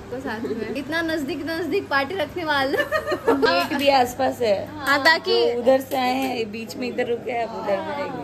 सबको साथ में। इतना नजदीक पार्टी रखने वाले गेट भी आसपास है। हाँ, ताकि उधर से आए हैं, बीच में इधर रुके हैं, अब उधर जाएंगे।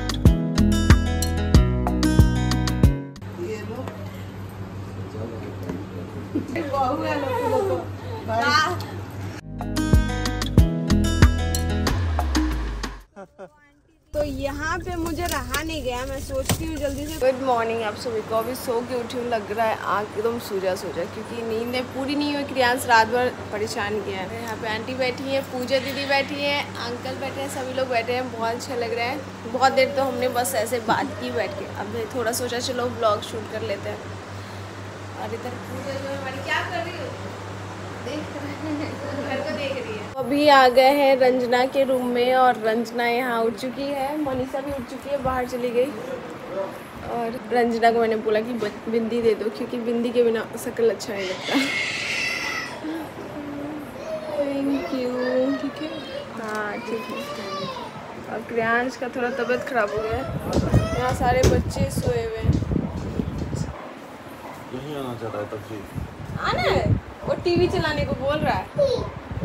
तो यहाँ पे मुझे रहा नहीं गया, मैं सोचती हूँ जल्दी से। गुड मॉर्निंग आप सभी को। अभी सो के उठी हूँ, लग रहा है आँख एकदम सूजा क्योंकि नींद पूरी नहीं हुई। क्रियांश रात भर परेशान किया है। यहाँ पे आंटी बैठी है, पूजा दीदी बैठी है, अंकल बैठे हैं, सभी लोग बैठे हैं। बहुत अच्छा लग रहा है। बहुत देर तो हमने बस ऐसे बात की बैठ के। अब थोड़ा सोचा चलो ब्लॉग शूट कर लेते हैं। और इधर पूजा जो है हमारी क्या कर रही हो, घर को देख रही है। अभी आ गए हैं रंजना के रूम में और रंजना यहाँ उठ चुकी है। मनीषा भी उठ चुकी है, बाहर चली गई। और रंजना को मैंने बोला कि बिंदी दे दो, क्योंकि बिंदी के बिना शक्ल अच्छा नहीं लगता। Thank you. ठीक है, हाँ ठीक है। और क्रियांश का थोड़ा तबीयत खराब हो गया है। यहाँ सारे बच्चे सोए हुए हैं। यहीं आना चाह रहा है तब से। आना है, वो टीवी चलाने को बोल रहा है।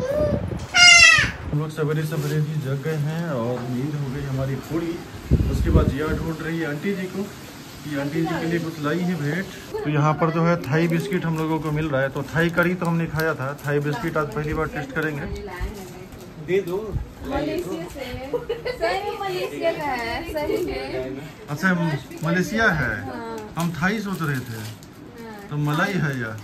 हम लोग सवेरे ही जग गए हैं और नींद हो गई हमारी पूरी। उसके बाद जिया ढूंढ रही है आंटी जी को कि आंटी जी के लिए कुछ लाई है भेंट। तो यहाँ पर जो है थाई बिस्किट हम लोगों को मिल रहा है। तो थाई करी तो हमने खाया था, थाई बिस्किट आज पहली बार टेस्ट करेंगे। दे दो। अच्छा मलेशिया है, हम थाई सोच रहे थे, तो मलाई है यार।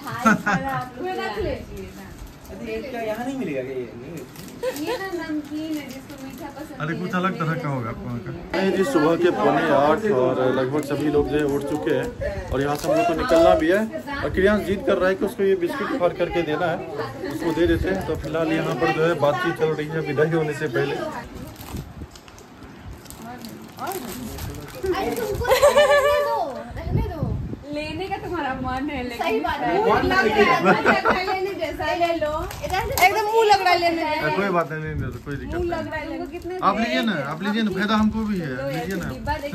यहाँ नहीं मिलेगा ये ना नमकीन है जिसको मीठा पसंद। अरे कुछ अलग तरह का होगा आपको। जी सुबह के 7:45 और लगभग सभी लोग जो है उठ चुके हैं और यहाँ से हम लोग को निकलना भी है। और क्रियांश जिद कर रहा है कि उसको ये बिस्किट फाड़ करके देना है, उसको दे देते हैं। तो फिलहाल यहाँ पर जो है बातचीत चल रही है विदाई होने से पहले। लेने का तुम्हारा मन है, लेकिन सही बात है। लेने जैसा ले लो, एकदम मुंह लग रहा है लेने। कोई बात नहीं, नहीं कोई दिक्कत मुंह लग नहीं। रहा है। कितने आप लीजिए ना, आप लीजिए ना, फायदा हमको भी है, लीजिए ना।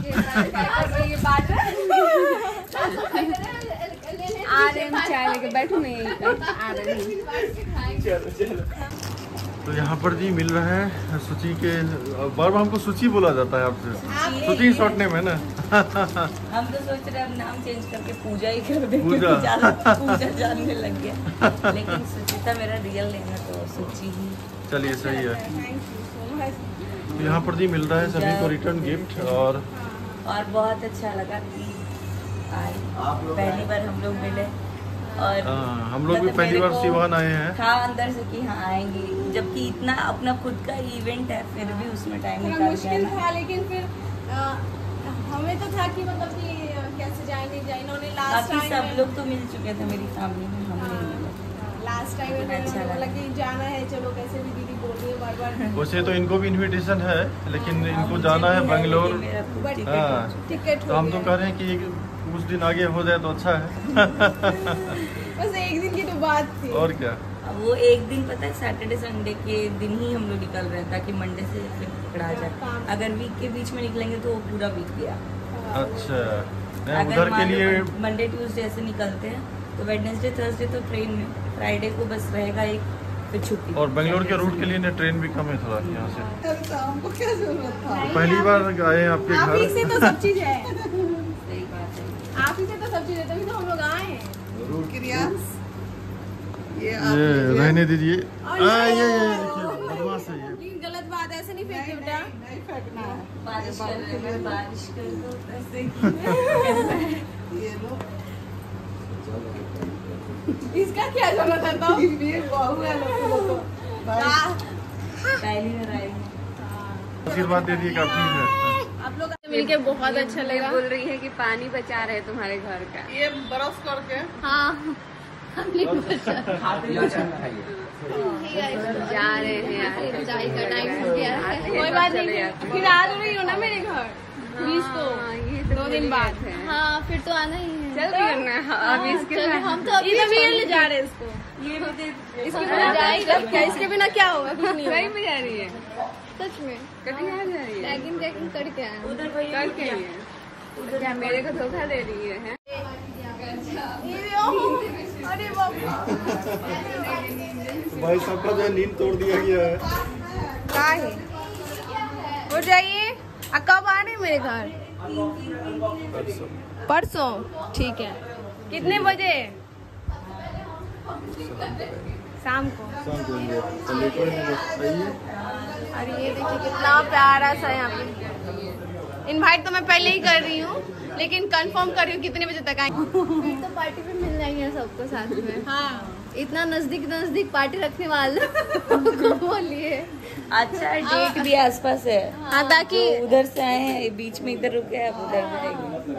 आ रहे हैं चाय लेके, बैठो नहीं आ रहे हैं। तो यहाँ पर जी मिल रहा है सूची के, बार बार हमको सूची बोला जाता है आपसे, सूची शॉर्ट नेम है ना। हम तो सोच रहे हैं अब नाम चेंज करके पूजा ही कर देंगे। पूजा जानने लग गया, लेकिन सुचिता मेरा रियल नेम है, तो सूची ही। चलिए सही है। तो यहाँ पर जी मिल रहा है सभी को रिटर्न गिफ्ट। और बहुत अच्छा लगा कि पहली बार हम लोग मिले। और हम लोग भी पहली बार सिवान आए हैं। था अंदर से कि हाँ आएंगे, जबकि इतना अपना खुद का इवेंट है, फिर भी उसमें टाइम निकाल मुश्किल था। लेकिन फिर हमें तो था कि मतलब कि कैसे जाएंगे। इन्होंने लास्ट टाइम सब लोग तो मिल चुके थे मेरी फैमिली में, हम नहीं मिले। लास्ट टाइम अच्छा लगा कि जाना है, चलो कैसे भी दीदी बोल रही है बार बार। वैसे तो इनको भी इनविटेशन है, लेकिन इनको जाना है बेंगलोर। टिकट तो हम तो कह रहे हैं कि कुछ दिन आगे हो जाए तो अच्छा है। बस एक दिन की तो बात थी। और क्या, वो एक दिन पता है सैटरडे संडे के दिन ही हम लोग निकल रहे हैं, ताकि मंडे से फिर पकड़ा जाए। अगर वीक के बीच में निकलेंगे तो वो पूरा वीक गया। अच्छा, अगर उधर के लिए मंडे ट्यूसडे ऐसे निकलते हैं तो वेडनेसडे थर्सडे तो ट्रेन में, फ्राइडे को बस रहेगा एक, फिर छुट्टी। और बेंगलोर के रूट के लिए ट्रेन भी कम है थोड़ा यहाँ से। हमको क्या जरूरत था? पहली बार आए हैं आपके घर। आप ही से तो सब चीज है। सही बात है, आप ही से तो सब चीज है, तभी तो हम लोग आए हैं। ये रहने दीजिए। ये बदमाश है ये। गलत बात है, ऐसे नहीं फेंकते बेटा। नहीं फेंकना है। बारिश कर रहे हैं, बारिश कर दो ऐसे। ये लो। इसका क्या जरूरत है? तो ये बहू है लोग को। पहली बार आए हैं। आशीर्वाद दे दिए काफी है। आप लोग मिलके बहुत अच्छा लगा। बोल रही है कि पानी बचा रहे तुम्हारे घर का। ये बर्फ करके। हाँ जा रहे हैं यार, चाय का टाइम हो गया है। कोई बात नहीं, फिर आ रही हो ना मेरे घर 20 को। ये तो 2 दिन बाद है। हाँ, फिर तो आना ही है। जल्दी करना है अभी। इसके हम तो अभी ले जा रहे हैं इसको। ये भी दे, इसके बिना जाएगा क्या? इसके बिना क्या होगा? कुछ नहीं सही में जा रही है, सच में। कटिया जा रही है, पैकिंग करके आए। उधर भैया करके आई है। क्या मेरे को धोखा दे रही है? अरे बाबा भाई सबका जो है नींद तोड़ दिया गया है। क्या है? हो जाइए। कब आ रहे मेरे घर? परसों। ठीक है। कितने बजे? शाम को। अरे ये देखिए कितना प्यारा सा यहाँ पे। इनवाइट तो मैं पहले ही कर रही हूँ, लेकिन कंफर्म कर रही हूँ कितने बजे तक आएंगे। तो पार्टी पे मिल जाएंगे सबको साथ में। हाँ, इतना नजदीक पार्टी रखने वाले बोलिए। अच्छा, डेट भी आसपास है। हाँ, ताकि उधर से आए हैं, बीच में इधर रुके हैं, अब उधर जाएंगे।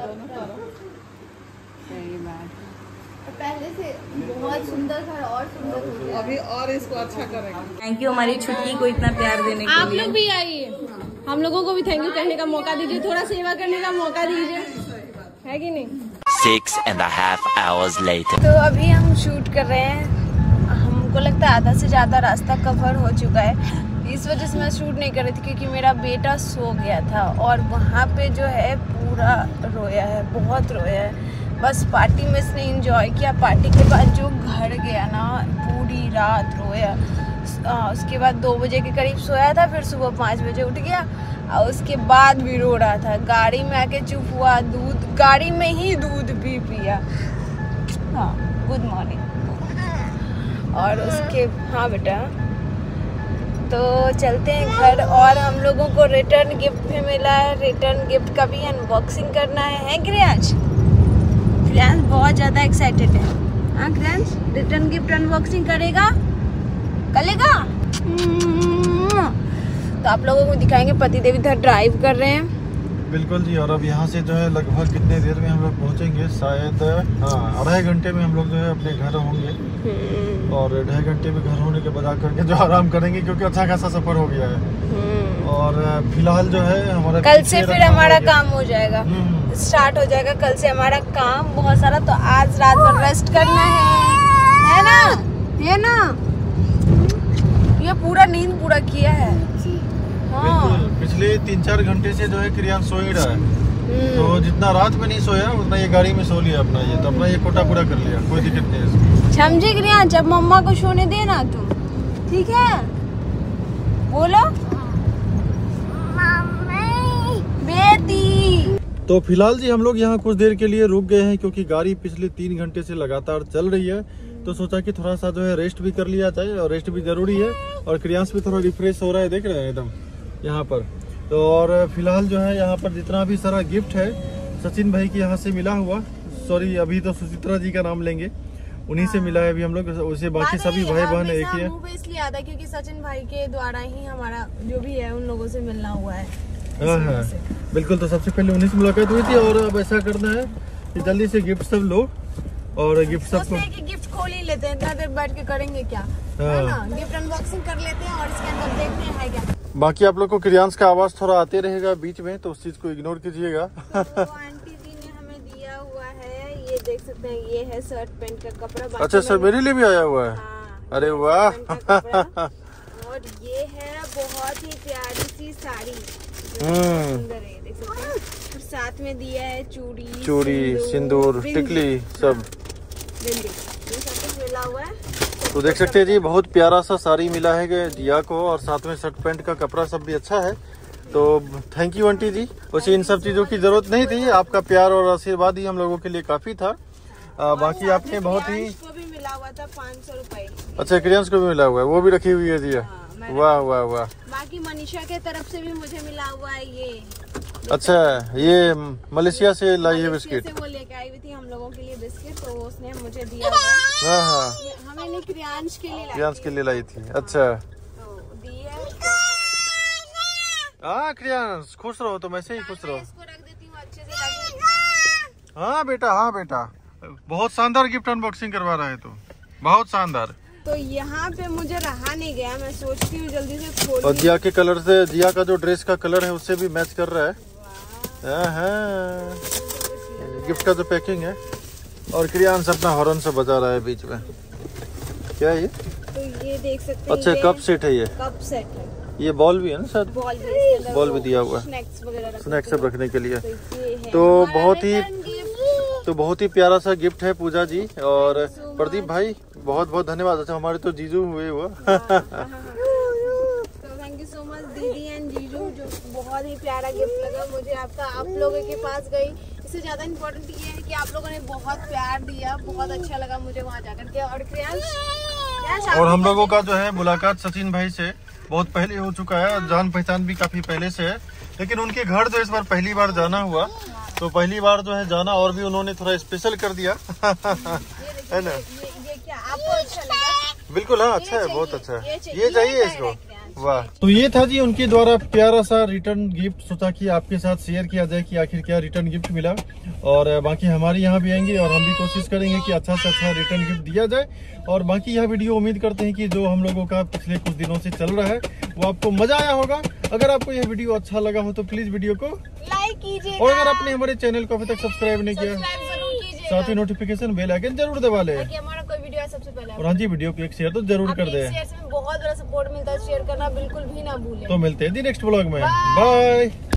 सही बात। पहले से बहुत सुंदर घर और सुंदर हो गया। अभी और इसको अच्छा करेंगे। थैंक यू हमारी छुट्टी को इतना प्यार देने के आप लिए। लोग भी आइए, हम लोगों को भी थैंक यू कहने का मौका दीजिए, थोड़ा सेवा करने का मौका दीजिए, है कि नहीं? 6.5 hours later. तो अभी हम शूट कर रहे हैं। हमको लगता है आधा से ज़्यादा रास्ता कवर हो चुका है। इस वजह से मैं शूट नहीं कर रही थी क्योंकि मेरा बेटा सो गया था और वहाँ पे जो है पूरा रोया है, बहुत रोया है। बस पार्टी में इसने एंजॉय किया। पार्टी के बाद जो घर गया ना, पूरी रात रोया। उसके बाद 2 बजे के करीब सोया था, फिर सुबह 5 बजे उठ गया और उसके बाद भी रो रहा था। गाड़ी में आके चुप हुआ, दूध गाड़ी में ही दूध भी पिया। हाँ, गुड मॉर्निंग। और उसके हाँ बेटा, तो चलते हैं घर। और हम लोगों को रिटर्न गिफ्ट भी मिला है। रिटर्न गिफ्ट का भी अनबॉक्सिंग करना है क्रियांश? क्रियांश बहुत ज़्यादा एक्साइटेड है। हाँ क्रियांश, रिटर्न गिफ्ट अनबॉक्सिंग करेगा? तो आप लोगों को दिखाएंगे। पतिदेव इधर ड्राइव कर रहे हैं। बिल्कुल जी। और अब यहाँ से जो है लगभग कितने देर में हम लोग पहुँचेंगे? शायद हाँ 2.5 घंटे में हम लोग जो है अपने घर होंगे। और 2.5 घंटे में घर होने के बाद आकर के जो आराम करेंगे, क्योंकि अच्छा खासा सफर हो गया है। और फिलहाल जो है हमारा कल से फिर हमारा काम हो जाएगा, स्टार्ट हो जाएगा कल से हमारा काम बहुत सारा। तो आज रात भर रेस्ट करना है ना? है ना? ये पूरा नींद पूरा किया है। हाँ। पिछले 3-4 घंटे से जो है क्रियांश सो ही रहा है। तो जितना रात में नहीं सोया उतना ये गाड़ी में सो लिया अपना। ये तो अपना ये कोटा पूरा कर लिया, कोई दिक्कत नहीं है। समझे क्रियांश? जब मम्मा को सोने देना तुम, ठीक है? बोलो बेटी। तो फिलहाल जी हम लोग यहाँ कुछ देर के लिए रुक गए हैं, क्योंकि गाड़ी पिछले 3 घंटे से लगातार चल रही है। तो सोचा कि थोड़ा सा जो है रेस्ट भी कर लिया जाए, और रेस्ट भी जरूरी है। और क्रियांश भी थोड़ा रिफ्रेश हो रहा है, देख रहे हैं एकदम यहाँ पर। तो और फिलहाल जो है यहाँ पर जितना भी सारा गिफ्ट है सचिन भाई के यहाँ से मिला हुआ, सॉरी अभी तो सुचित्रा जी का नाम लेंगे, उन्हीं से मिला है अभी हम लोग। उसे बाकी सभी भाई बहन एक ही है। इसलिए आता है क्योंकि सचिन भाई के द्वारा ही हमारा जो भी है उन लोगों से मिलना हुआ है। हाँ, बिल्कुल। तो सबसे पहले उन्हीं से मुलाकात हुई थी। और अब ऐसा करना है कि जल्दी से गिफ्ट सब लो, और गिफ्ट सबको गिफ्ट खोल ही लेते हैं। इतना देर बैठ के करेंगे क्या, है ना? गिफ्ट अनबॉक्सिंग कर लेते हैं और इसके अंदर देखते हैं है क्या। बाकी आप लोग को क्रियांश का आवाज थोड़ा आते रहेगा बीच में, तो उस चीज को इग्नोर कीजिएगा। तो आंटी जी ने हमें दिया हुआ है, ये देख सकते हैं, ये है शर्ट पैंट का कपड़ा। अच्छा सर, मेरे लिए भी आया हुआ है। हाँ, अरे वाह। और ये है बहुत ही प्यारी सी साड़ी, सुंदर है, देख सकते हैं। और साथ में दिया है चूड़ी, सिंदूर, टिकली, सब बिंदी, ये सब कुछ मिला हुआ है। तो देख सकते हैं जी, बहुत प्यारा सा साड़ी मिला है जिया को, और साथ में शर्ट पैंट का कपड़ा सब भी अच्छा है। तो थैंक यू आंटी जी। वैसे इन सब चीजों की जरूरत नहीं थी, आपका प्यार और आशीर्वाद ही हम लोगों के लिए काफी था। बाकी आपने बहुत ही को भी मिला हुआ था 500 रुपए। अच्छा, क्रियांश को भी मिला हुआ है, वो भी रखी हुई है जिया। वाह वाह वाह। बाकी मनीषा के तरफ से भी मुझे मिला हुआ है ये। अच्छा, ये मलेशिया से लाई है बिस्किट। वो लेके आई हुई थी हम लोगों के लिए बिस्किट, तो उसने मुझे दिया हुआ। हाँ हाँ, हमें नहीं, क्रियांश के लिए लाई थी। अच्छा हाँ क्रियांश, खुश रहो, तुम ऐसे ही खुश रहो। इसको रख देती हूँ अच्छे से। हाँ बेटा, बहुत शानदार गिफ्ट अनबॉक्सिंग करवा रहा है तो, बहुत शानदार। तो यहाँ पे मुझे रहा नहीं गया, मैं सोचती हूँ जल्दी से खोल। और जिया के कलर से, जिया का जो ड्रेस का कलर है उससे भी मैच कर रहा है। गिफ्ट का जो पैकिंग है। और क्रियांश अपना हॉर्न से बजा रहा है बीच में। क्या है ये? तो ये देख सकते हैं। अच्छा, कप सेट है ये। कप सेट है। ये बॉल भी है ना सर? बॉल भी दिया हुआ है, स्नैक्स वगैरह स्नैक्स सब रखने के लिए। तो तो बहुत ही तो बहुत ही प्यारा सा गिफ्ट है पूजा जी और प्रदीप भाई बहुत बहुत धन्यवाद। अच्छा हमारे तो जीजू हुए हुआ। तो थैंक यू सो मच दीदी एंड जीजू, जो बहुत ही प्यारा गिफ्ट लगा मुझे आपका। आप लोगों के पास गई, इससे ज्यादा इम्पोर्टेंट ये है कि आप लोगों ने बहुत प्यार दिया, बहुत अच्छा लगा मुझे वहाँ जाकर के। और हम लोगों का जो है मुलाकात सचिन भाई से बहुत पहले हो चुका है, जान पहचान भी काफी पहले से है, लेकिन उनके घर जो इस बार पहली बार जाना हुआ, तो पहली बार जो है जाना और भी उन्होंने थोड़ा स्पेशल कर दिया है ना। ये क्या आपको अच्छा लगा? बिल्कुल हाँ, अच्छा है, बहुत अच्छा है, ये चाहिए इसको। वाह, तो ये था जी उनके द्वारा प्यारा सा रिटर्न गिफ्ट। सोचा कि आपके साथ शेयर किया जाए कि आखिर क्या रिटर्न गिफ्ट मिला। और बाकी हमारे यहाँ भी आएंगे और हम भी कोशिश करेंगे कि अच्छा से अच्छा रिटर्न गिफ्ट दिया जाए। और बाकी यह वीडियो उम्मीद करते हैं कि जो हम लोगों का पिछले कुछ दिनों से चल रहा है वो आपको मजा आया होगा। अगर आपको यह वीडियो अच्छा लगा हो तो प्लीज वीडियो को लाइक कीजिए और अगर आपने हमारे चैनल को अभी तक सब्सक्राइब नहीं किया, साथ ही नोटिफिकेशन बेल आइकन जरूर दबा ले। हमारा कोई वीडियो है सबसे पहले। और हाँ जी, वीडियो को एक शेयर तो जरूर कर दे। शेयर से बहुत बड़ा सपोर्ट मिलता है, शेयर करना बिल्कुल भी ना भूलें। तो मिलते हैं जी नेक्स्ट व्लॉग में, बाय।